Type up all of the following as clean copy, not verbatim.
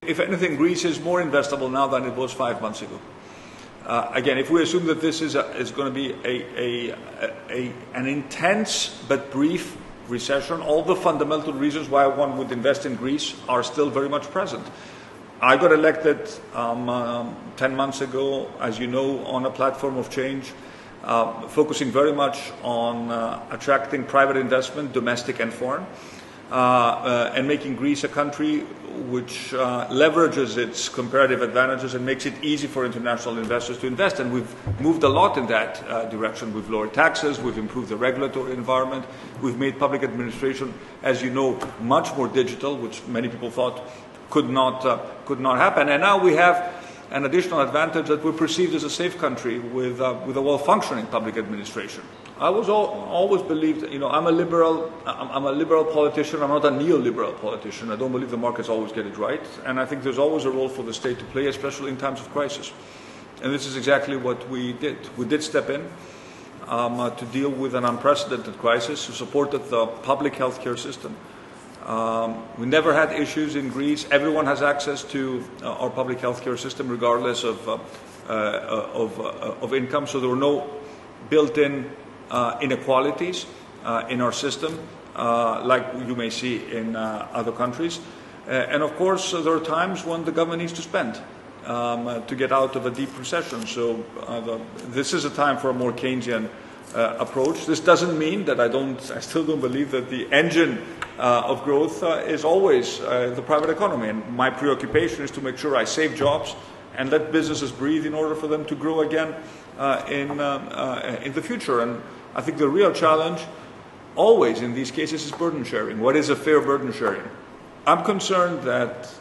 if anything, Greece is more investable now than it was 5 months ago. Again, if we assume that this is going to be an intense but brief recession, all the fundamental reasons why one would invest in Greece are still very much present. I got elected 10 months ago, as you know, on a platform of change, focusing very much on attracting private investment, domestic and foreign, and making Greece a country which leverages its comparative advantages and makes it easy for international investors to invest. And we've moved a lot in that direction. We've lowered taxes, we've improved the regulatory environment, we've made public administration, as you know, much more digital, which many people thought could not happen. And now we have an additional advantage that we're perceived as a safe country with a well-functioning public administration. I was always believed, I'm a liberal politician. I'm not a neoliberal politician. I don't believe the markets always get it right, and I think there's always a role for the state to play, especially in times of crisis. And this is exactly what we did. We did step in to deal with an unprecedented crisis. We supported the public healthcare system. We never had issues in Greece. Everyone has access to our public healthcare system, regardless of income. So there were no built-in inequalities in our system, like you may see in other countries. And of course, there are times when the government needs to spend to get out of a deep recession. So this is a time for a more Keynesian approach. This doesn't mean that I still don't believe that the engine of growth is always the private economy. And my preoccupation is to make sure I save jobs and let businesses breathe in order for them to grow again in the future. And I think the real challenge always in these cases is burden sharing. What is a fair burden sharing? I'm concerned that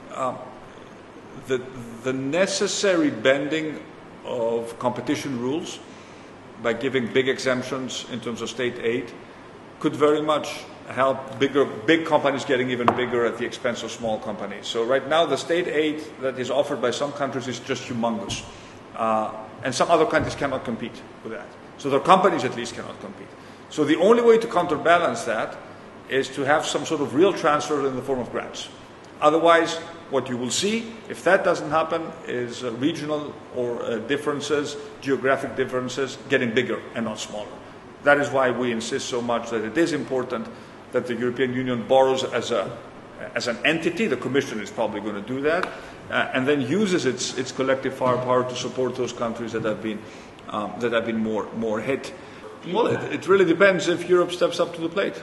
the necessary bending of competition rules by giving big exemptions in terms of state aid could very much help big companies getting even bigger at the expense of small companies. So right now the state aid that is offered by some countries is just humongous. And some other countries cannot compete with that. So their companies at least cannot compete. So the only way to counterbalance that is to have some sort of real transfer in the form of grants. Otherwise, what you will see, if that doesn't happen, is regional or differences, geographic differences, getting bigger and not smaller. That is why we insist so much that it is important that the European Union borrows as an entity. The Commission is probably going to do that, and then uses its collective firepower to support those countries that have been more hit. Well, it really depends if Europe steps up to the plate.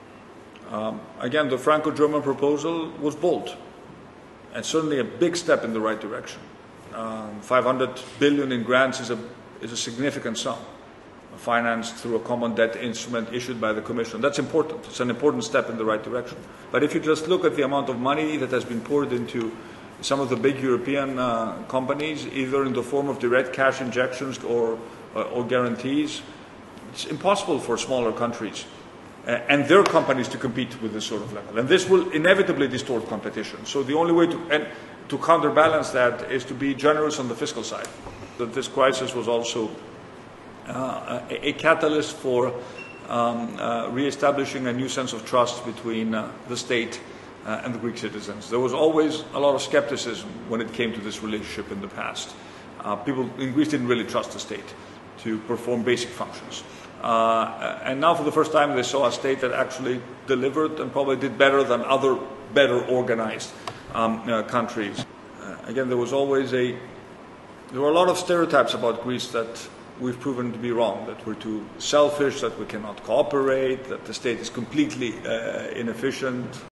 Again, the Franco-German proposal was bold, and certainly a big step in the right direction. 500 billion in grants is a significant sum, financed through a common debt instrument issued by the Commission. That's important. It's an important step in the right direction. But if you just look at the amount of money that has been poured into some of the big European companies, either in the form of direct cash injections or guarantees, it's impossible for smaller countries and their companies to compete with this sort of level. And this will inevitably distort competition. So the only way to counterbalance that is to be generous on the fiscal side. That this crisis was also a catalyst for re-establishing a new sense of trust between the state and the Greek citizens. There was always a lot of skepticism when it came to this relationship in the past. People in Greece didn't really trust the state to perform basic functions. And now for the first time they saw a state that actually delivered and probably did better than other better organized countries. Again, there were a lot of stereotypes about Greece that we've proven to be wrong, that we're too selfish, that we cannot cooperate, that the state is completely inefficient.